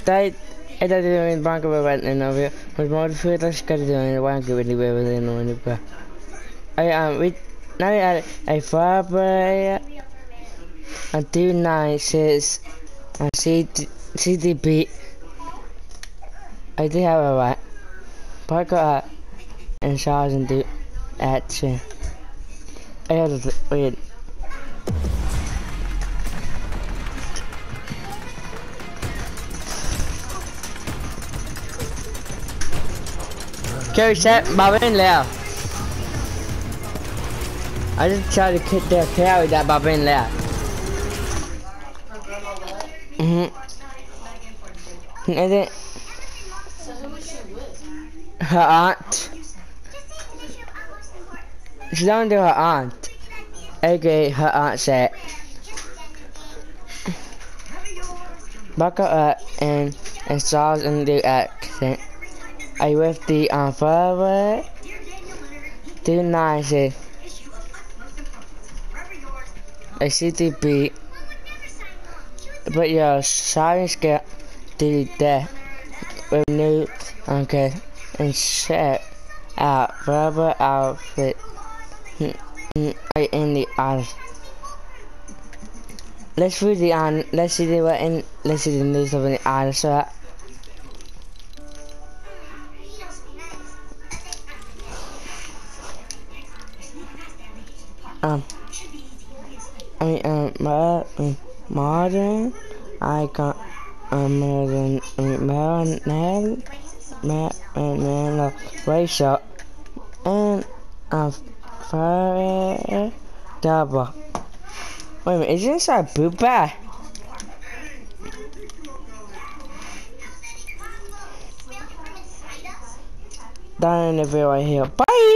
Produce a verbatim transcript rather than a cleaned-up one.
Tijd, en dat we in de banken weer weten en dan weer, maar morgen veel dat ik kan doen in de banken weer niet weer weer in de bank. I um, we now I I Fabry and two nine says and C D B. I do have a right. Parker at and Charles and do action. I had to wait. Carry set, Bob in there. I just tried to kick their carry that Bob in there. Mm-hmm. And then her aunt. She's down to her aunt. Okay, her aunt said. Back up and and Charles and the accent. I with the um forward. Two nine says. I see the beat. But you're sorry scared to death with new okay and set out rubber outfit right in the eyes. Let's read the on let's see the what in let's see the news of the eyes so um I mean um my um, modern icon um modern modern man man man racial and um fire double. Wait a minute, is this our boot bag? Down in the video right here. Bye.